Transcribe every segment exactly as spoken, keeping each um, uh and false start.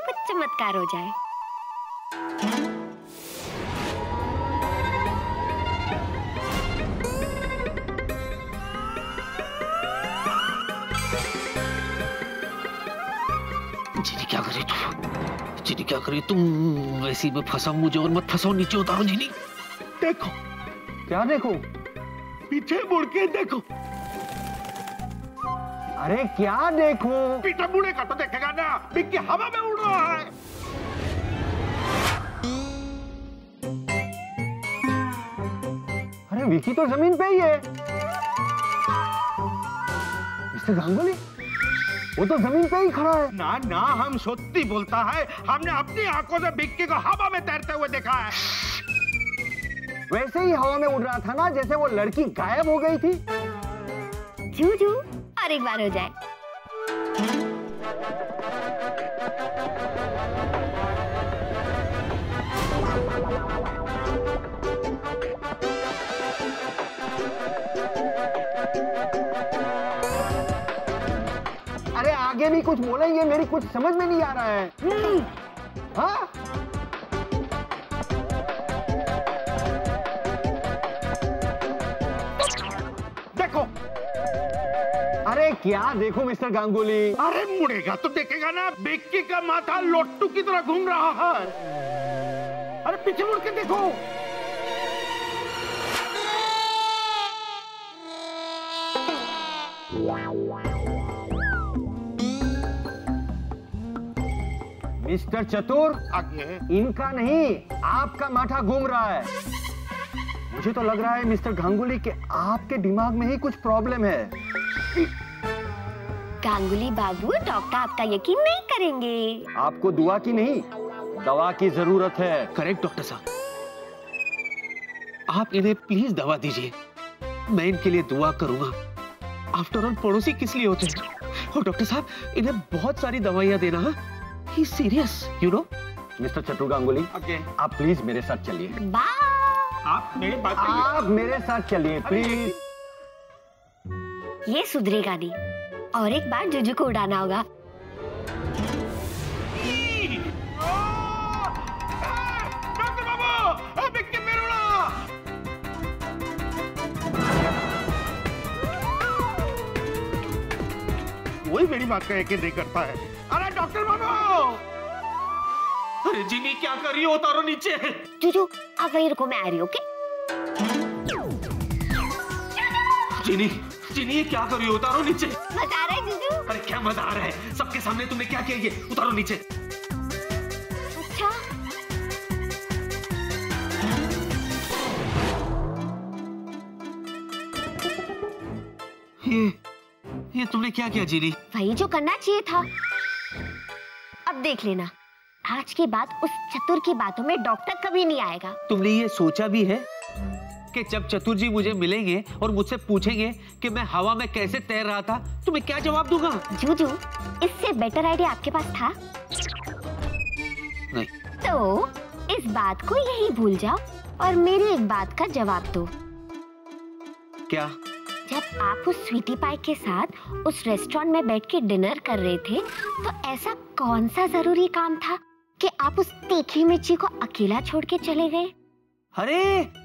कुछ चमत्कार हो जाए। जीनी क्या कर रही तुम? जीनी क्या कर रही तुम? वैसी में फंसा मुझे और मत फंसाओ, नीचे उतारो जीनी। देखो। क्या देखो? पीछे मुड़ के देखो। अरे क्या देखो? पीछे मुड़ेगा तो देखेगा ना, बिक्की हवा में उड़ रहा है। अरे विकी तो जमीन पे ही है। मिस्टर गांगुली, वो तो जमीन पे ही खड़ा है। ना ना, हम सत्य बोलता है, हमने अपनी आंखों से बिक्की को हवा में तैरते हुए देखा है। वैसे ही हवा में उड़ रहा था ना, जैसे वो लड़की गायब हो गई थी। जूजू, और एक बार हो जाए। अरे आगे भी कुछ बोलेंगे, मेरी कुछ समझ में नहीं आ रहा है। हाँ? देखो। अरे क्या देखो मिस्टर गांगुली? अरे मुड़ेगा तो देखेगा ना, बिक्की का माथा लोट्टू की तरह घूम रहा है। अरे पीछे मुड़ के देखो। मिस्टर चतुर, आगे। इनका नहीं, आपका माथा घूम रहा है। मुझे तो लग रहा है मिस्टर गांगुली कि आपके दिमाग में ही कुछ प्रॉब्लम है। गांगुली बाबू, डॉक्टर आपका यकीन नहीं करेंगे। आपको दुआ की नहीं, दवा की जरूरत है। करेक्ट डॉक्टर साहब, आप इन्हें प्लीज दवा दीजिए, मैं इनके लिए दुआ करूंगा। आफ्टर ऑल पड़ोसी किस लिए होते हैं? और डॉक्टर साहब, इन्हें बहुत सारी दवाइयां देना है। He serious, you know. Mister Chatur Ganguly, okay. आप प्लीज मेरे साथ चलिए। बाय। आप मेरे बात आप मेरे साथ चलिए प्लीज। ये सुधरेगा नहीं, और एक बार जुजू को उड़ाना होगा। डॉक्टर बाबू, बिक्की मेरे उड़ा। वही मेरी बात का यकीन नहीं करता है। अरे डॉक्टर बाबू! अरे जीनी क्या कर रही हो? उतारो नीचे। जुजू, आप वहीं रुको, मैं आ रही हूँ। ओके? जीनी, जीनी ये क्या कर रही हो? उतारो नीचे। मजा आ रहा है जुजू? अरे क्या मजा आ रहा है? सबके सामने तुमने क्या किया? ये उतारो नीचे। अच्छा। ये ये तुमने क्या किया जीनी? वही जो करना चाहिए था। अब देख लेना, आज के बाद उस चतुर की बातों में डॉक्टर कभी नहीं आएगा। तुमने ये सोचा भी है कि जब चतुर जी मुझे मिलेंगे और मुझसे पूछेंगे कि मैं हवा में कैसे तैर रहा था, तो मैं क्या जवाब दूंगा? जूजू, इससे बेटर आइडिया आपके पास था? नहीं। तो इस बात को यही भूल जाओ और मेरी एक बात का जवाब दो। क्या? जब आप उस स्वीटी पाई के साथ उस रेस्टोरेंट में बैठ के डिनर कर रहे थे, तो ऐसा कौन सा जरूरी काम था कि आप उस तीखी मिर्ची को अकेला छोड़ के चले गए? अरे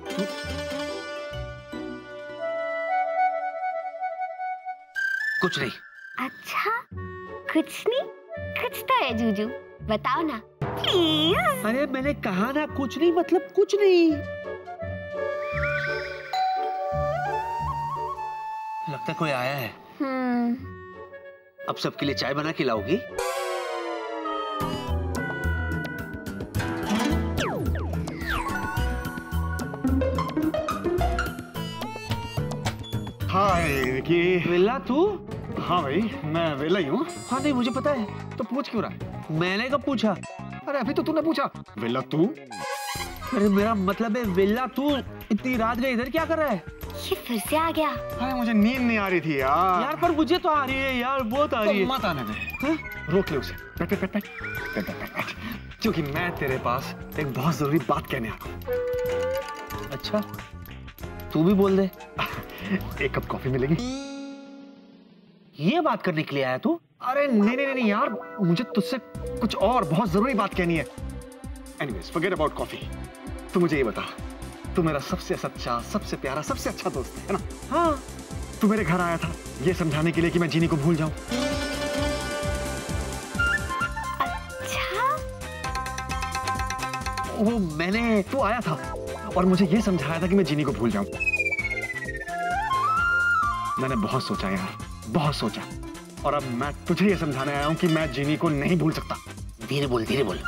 कुछ नहीं। अच्छा, कुछ नहीं? कुछ तो है जूजू, बताओ ना प्लीज। अरे मैंने कहा ना कुछ नहीं, मतलब कुछ नहीं। लगता कोई आया है। हम्म। अब सबके लिए चाय बना के लाओगी? हाय विकी। वेला तू? हाँ भाई, मैं वेला ही हूँ। हाँ नहीं मुझे पता है। तो पूछ क्यों रहा है? मैंने कब पूछा? अरे अभी तो तूने पूछा। वेला तू? अरे मेरा मतलब है वेला तू इतनी रात गए इधर क्या कर रहा है? ये फिर से आ गया। अरे मुझे नींद नहीं आ रही थी यार। यार पर मुझे तो आ रही है यार, बहुत आ रही है। तो मत आने दे। रोक ले उसे। बैठ बैठ बैठ बैठ बैठ बैठ बैठ। क्योंकि मैं तेरे पास एक बहुत जरूरी बात कहने आया हूँ। अच्छा, तू भी बोल दे। एक कप कॉफी मिलेगी? ये बात करने के लिए आया तू? अरे नहीं नहीं नहीं यार, मुझे तुझसे कुछ और बहुत जरूरी बात कहनी है। Anyways, forget about coffee. तू मुझे ये बता, तू मेरा सबसे सच्चा, सबसे प्यारा, सबसे अच्छा दोस्त है ना? हाँ। तू मेरे घर आया था ये समझाने के लिए कि मैं जीनी को भूल जाऊं। अच्छा? वो मैंने तू आया था और मुझे ये समझाया था कि मैं जीनी को भूल जाऊं। मैंने बहुत सोचा यार, बहुत सोचा, और अब मैं तुझे ये समझाने आया हूं कि मैं जीनी को नहीं भूल सकता। धीरे बोल, धीरे बोल।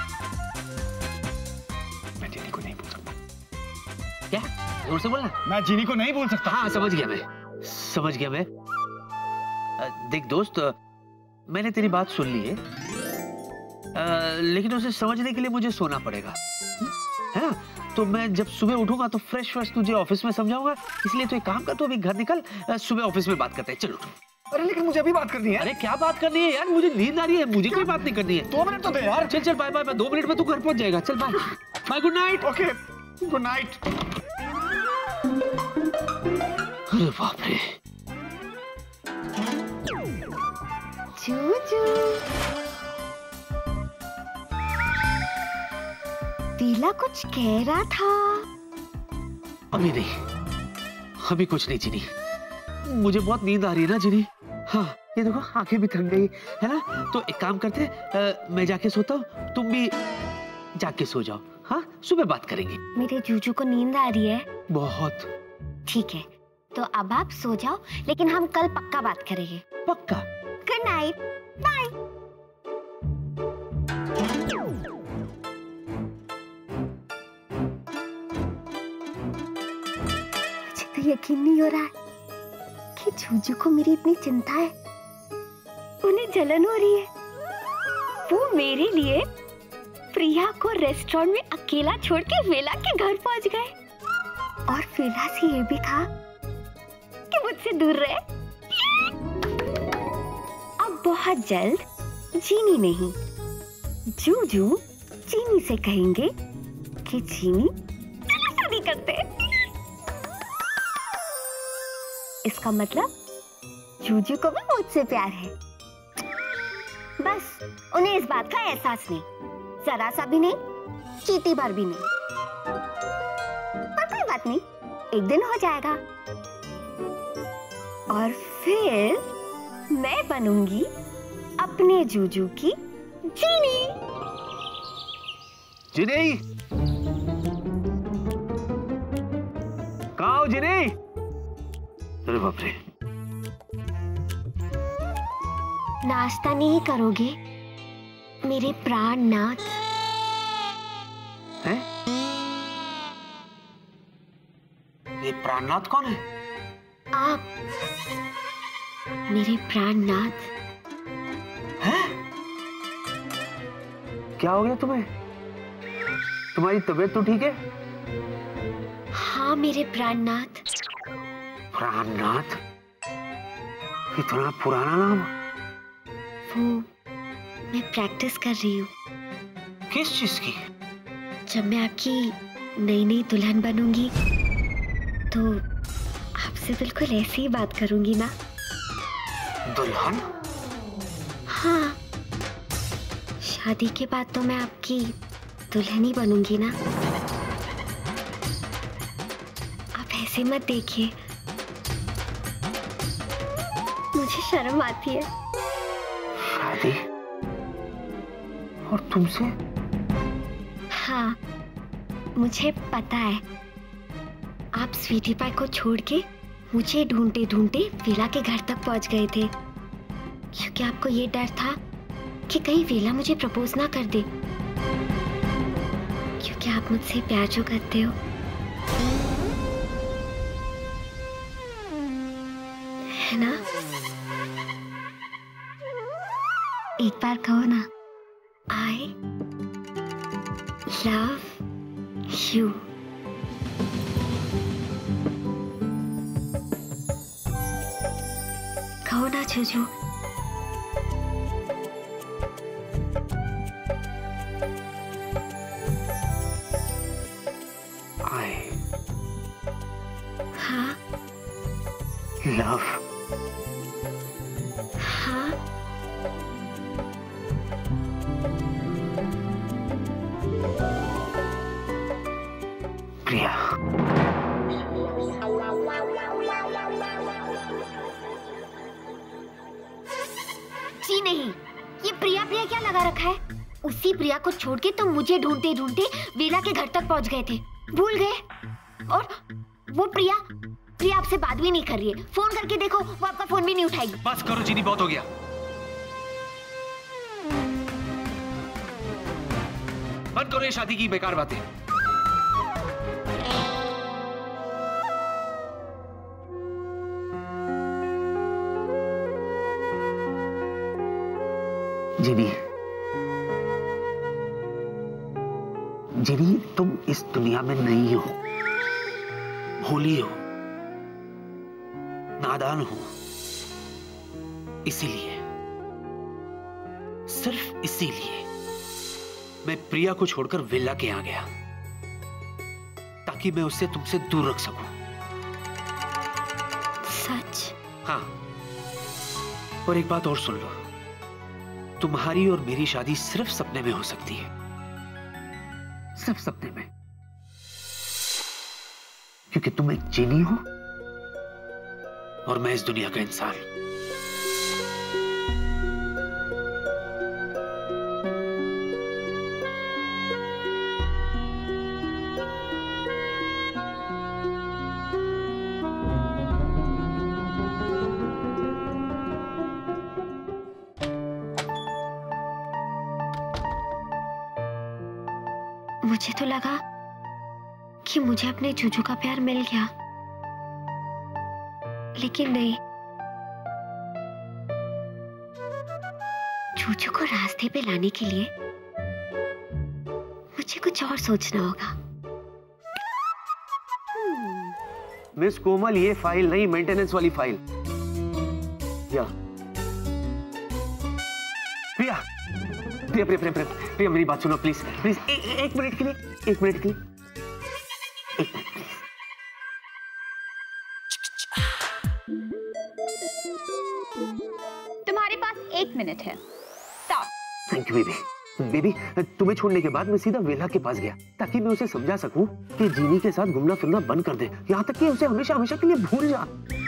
मैं जीनी को नहीं भूल सकता। क्या? जोर से बोलना। मैं जीनी को नहीं भूल सकता। हाँ, समझ गया मैं, समझ गया मैं। देख दोस्त, मैंने तेरी बात सुन ली है, आ, लेकिन उसे समझने के लिए मुझे सोना पड़ेगा, है ना? तो मैं जब सुबह उठूंगा तो फ्रेश फ्रेश तुझे ऑफिस में समझाऊंगा। इसलिए तो एक काम कर, तू अभी घर निकल, सुबह ऑफिस में बात करते हैं। चलो। अरे लेकिन मुझे अभी बात करनी है। अरे क्या बात करनी है यार, मुझे नींद आ रही है, मुझे कोई बात नहीं करनी है। दो मिनट तो दे यार। चल चल, बाय बाय बाय। दो मिनट में तू घर पहुंच जाएगा। चल bye bye, good night. Okay, good night. अरे बाप रे। जूजू, वीला कुछ कह रहा था। अभी नहीं, अभी कुछ नहीं जीनी, मुझे बहुत नींद आ रही है ना जीनी। हाँ, ये देखो आंखें भी थक गई है ना। तो एक काम करते, आ, मैं जाके सोता हूँ, तुम भी जाके सो जाओ। हाँ, सुबह बात करेंगे। मेरे जूजू को नींद आ रही है बहुत। ठीक है, तो अब आप सो जाओ, लेकिन हम कल पक्का बात करेंगे। पक्का। Good night, bye. मुझे तो यकीन नहीं हो रहा है कि जूजू को मेरी इतनी चिंता है। उन्हें जलन हो रही है। वो मेरे लिए प्रिया को रेस्टोरेंट में अकेला छोड़ के वेला के घर पहुंच गए, और वेला से ये भी कहा कि मुझसे दूर रहे। अब बहुत जल्द जीनी नहीं, जूजू जीनी से कहेंगे कि जीनी शादी करते। इसका मतलब जूजू को भी मुझसे प्यार है। बस उन्हें इस बात का एहसास नहीं, जरा सा भी नहीं, चीटी भर भी नहीं। पर कोई बात नहीं, एक दिन हो जाएगा, और फिर मैं बनूंगी अपने जूजू की जीनी। जीनी, कहाँ हो जीनी? अरे बाप रे। नाश्ता नहीं करोगे मेरे प्राणनाथ? हैं? ये प्राणनाथ कौन है? आप, मेरे प्राणनाथ। हैं? क्या हो गया तुम्हें? तुम्हारी तबीयत तो ठीक है? हाँ मेरे प्राणनाथ। प्राणनाथ? इतना पुराना नाम? वो मैं प्रैक्टिस कर रही हूँ। किस चीज की? जब मैं आपकी नई नई दुल्हन बनूंगी तो आपसे बिल्कुल ऐसी ही बात करूंगी ना। दुल्हन? हाँ, शादी के बाद तो मैं आपकी दुल्हन ही बनूंगी ना। आप ऐसे मत देखिए, मुझे शर्म आती है। शादी? और तुमसे? हाँ, मुझे पता है। आप स्वीटी पाई को छोड़ के मुझे ढूंढते ढूंढते वेला के घर तक पहुंच गए थे, क्योंकि आपको ये डर था कि कहीं वेला मुझे प्रपोज ना कर दे, क्योंकि आप मुझसे प्यार जो करते हो। है ना? एक बार कहो ना, I love you. कहो ना जूजू। I हाँ love. हाँ उसी नहीं, ये प्रिया प्रिया क्या लगा रखा है? उसी प्रिया को छोड़ के तुम मुझे ढूंढते ढूंढते वेला के घर तक पहुंच गए थे, भूल गए? और वो प्रिया प्रिया आपसे बात भी नहीं कर रही है। फोन करके देखो, वो आपका फोन भी नहीं उठाएगी। बस करो जीनी, बहुत हो गया। बंद करो ये शादी की बेकार बातें। जीनी, जीनी, तुम इस दुनिया में नहीं हो, भोली हो, नादान हो। इसीलिए, सिर्फ इसीलिए मैं प्रिया को छोड़कर विला के यहाँ गया, ताकि मैं उससे तुमसे दूर रख सकूं। सच? हाँ, और एक बात और सुन लो, तुम्हारी और मेरी शादी सिर्फ सपने में हो सकती है, सिर्फ सपने में, क्योंकि तुम एक जीनी हो और मैं इस दुनिया का इंसान। मुझे तो लगा कि मुझे अपने जूजू का प्यार मिल गया, लेकिन नहीं। जूजू को रास्ते पे लाने के लिए मुझे कुछ और सोचना होगा। मिस कोमल, ये फाइल नहीं, मेंटेनेंस वाली फाइल। या प्रिया, प्रिया, प्रिया, प्रिया, प्रिया, प्रिया, मेरी बात सुनो प्लीज, प्लीज, ए, ए, एक मिनट के लिए, एक मिनट के लिए, एक मिनट प्लीज। तुम्हारे पास एक मिनट है। Thank you baby. बेबी, तुम्हें छोड़ने के बाद मैं सीधा वेला के पास गया, ताकि मैं उसे समझा सकूं कि जीनी के साथ घूमना फिरना बंद कर दे, यहाँ तक कि उसे हमेशा हमेशा के लिए भूल जा।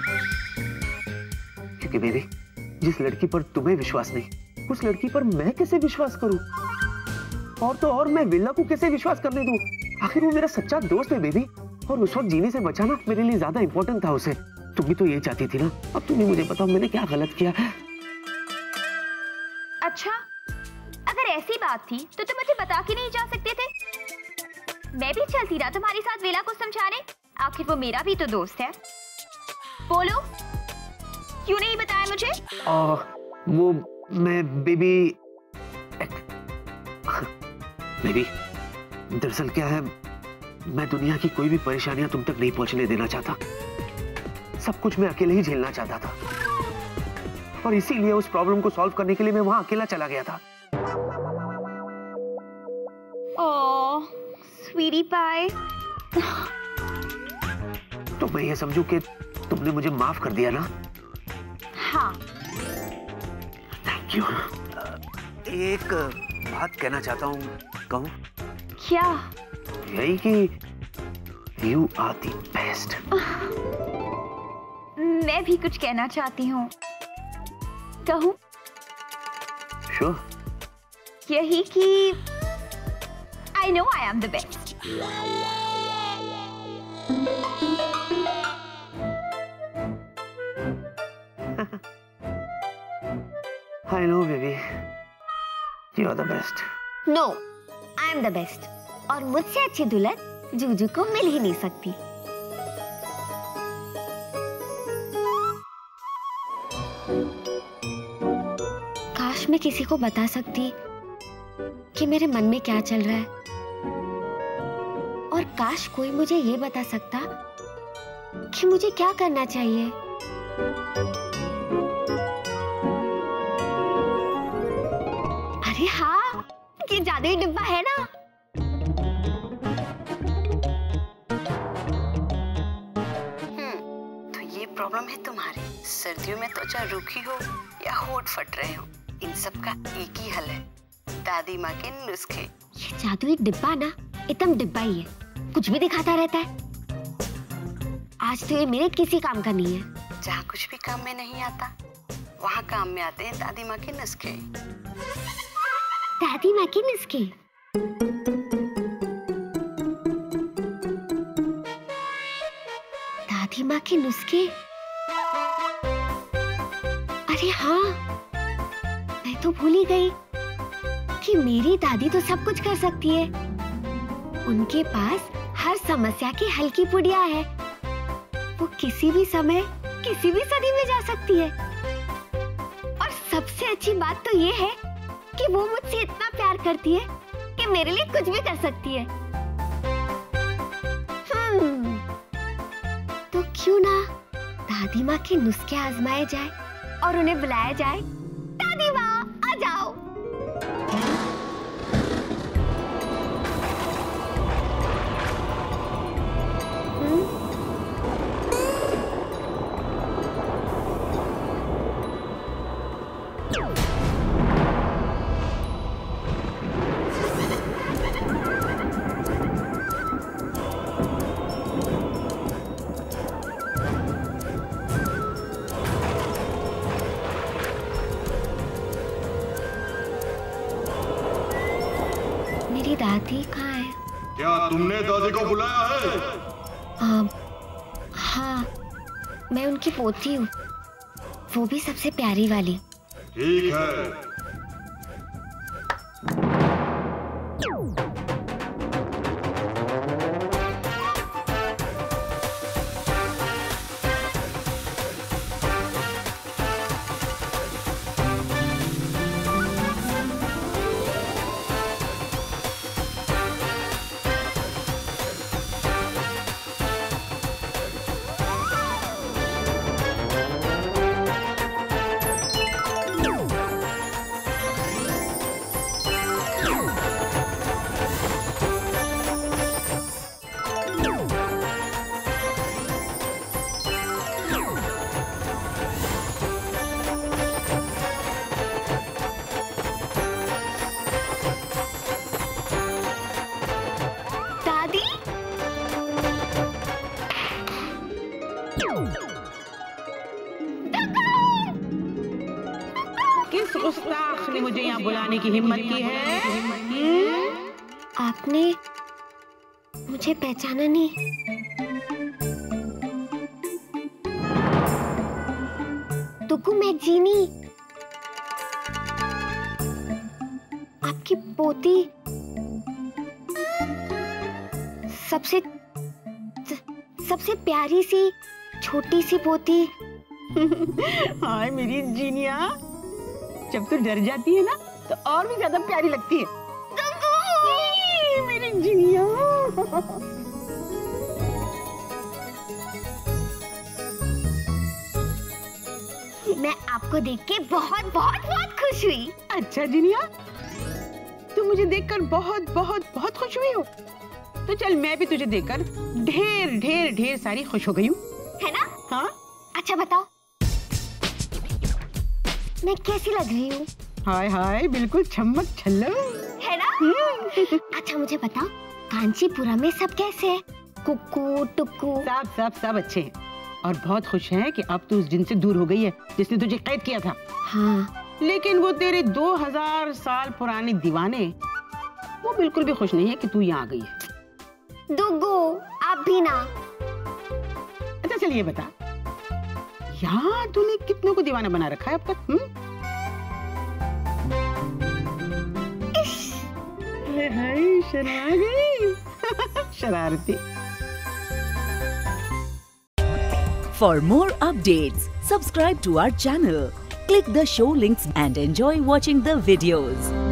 क्योंकि बेबी, जिस लड़की पर तुम्हें विश्वास नहीं, उस लड़की पर मैं कैसे विश्वास करूं? और तो और मैं वेला को कैसे विश्वास करने दूं? आखिर वो मेरा सच्चा दोस्त है बेबी, और उस वक्त जीनी से बचाना मेरे लिए ज्यादा इंपॉर्टेंट था उसे। तुम भी तो यही चाहती थी ना? अब तुम्हें मुझे बताओ मैंने क्या गलत किया? अच्छा, अगर ऐसी बात थी तो तुम मुझे बता के नहीं जा सकते थे? मैं भी चलती रहा तुम्हारे साथ वेला को समझाने, आखिर वो मेरा भी तो दोस्त है। बोलो, क्यों नहीं बताया मुझे? आ, वो मैं बेबी बेबी दरअसल क्या है, मैं दुनिया की कोई भी परेशानियां तुम तक नहीं पहुंचने देना चाहता। सब कुछ मैं अकेले ही झेलना चाहता था, और इसीलिए उस प्रॉब्लम को सॉल्व करने के लिए मैं वहां अकेला चला गया था। ओह, स्वीटी पाई। तो मैं ये समझूं कि तुमने मुझे माफ कर दिया ना? हाँ। Thank you. एक बात कहना चाहता हूँ, कहूँ? क्या? यही कि यू आर द बेस्ट। मैं भी कुछ कहना चाहती हूँ, कहूँ? श्योर। यही कि I know I am the best. I know baby, you are the best. No, I am the best. और मुझसे अच्छी दुल्हन जूजू को मिल ही नहीं सकती। काश मैं किसी को बता सकती कि मेरे मन में क्या चल रहा है, और काश कोई मुझे ये बता सकता कि मुझे क्या करना चाहिए। अरे हाँ, ये जादुई डिब्बा है ना? तो ये प्रॉब्लम है तुम्हारी। सर्दियों में त्वचा रूखी हो या होठ फट रहे हो, इन सब का एक ही हल है, दादी माँ के नुस्खे। ये जादुई डिब्बा ना एकदम डिब्बा ही है, कुछ भी दिखाता रहता है। आज तो ये मेरे किसी काम का नहीं है। जहाँ कुछ भी काम में नहीं आता, वहाँ काम में आते हैं दादी माँ के नुस्खे। दादी माँ के नुस्खे? दादी माँ के नुस्खे? अरे हाँ, मैं तो भूल ही गई कि मेरी दादी तो सब कुछ कर सकती है। उनके पास हर समस्या की हल की पुड़िया है। वो किसी भी समय किसी भी सदी में जा सकती है। और सबसे अच्छी बात तो ये है कि वो मुझसे इतना प्यार करती है कि मेरे लिए कुछ भी कर सकती है। हम्म, तो क्यों ना दादी माँ के नुस्खे आजमाए जाए और उन्हें बुलाया जाए। दादी माँ आ जाओ। मेरी दादी कहाँ है? क्या तुमने दादी को बुलाया है? आ, हाँ, मैं उनकी पोती हूँ, वो भी सबसे प्यारी वाली। ठीक है। किस गुस्ताख ने मुझे यहाँ बुलाने की हिम्मत की है? आपने मुझे पहचाना नहीं? दुगु, मैं जीनी, आपकी पोती, सबसे सबसे प्यारी सी छोटी सी पोती। हाय मेरी जीनिया, जब तू डर जाती है ना तो और भी ज्यादा प्यारी लगती है। मेरी जीनिया। मैं आपको देख के बहुत बहुत बहुत खुश हुई। अच्छा जीनिया, तुम मुझे देखकर बहुत बहुत बहुत खुश हुई हो, तो चल मैं भी तुझे देखकर ढेर ढेर ढेर सारी खुश हो गई हूँ, है ना? हाँ। अच्छा बताओ, मैं कैसी लग रही हूँ? हाय हाय, बिल्कुल छम्मक छल्लो, है ना? अच्छा मुझे बताओ, कांचीपुरम में सब कैसे हैं? कुक्कू टुक्कू? सब सब सब अच्छे हैं और बहुत खुश हैं कि अब तू उस जिन से दूर हो गई है जिसने तुझे कैद किया था। हाँ। लेकिन वो तेरे दो हजार साल पुराने दीवाने, वो बिल्कुल भी खुश नहीं है कि तू यहाँ आ गई है। दुगु, आप भी ना। अच्छा चलिए बता, यहाँ तूने कितनों को दीवाना बना रखा है अब तक? हुँ? हाय शर्मा गई। शरारती। For more updates, subscribe to our channel, click the show links and enjoy watching the videos.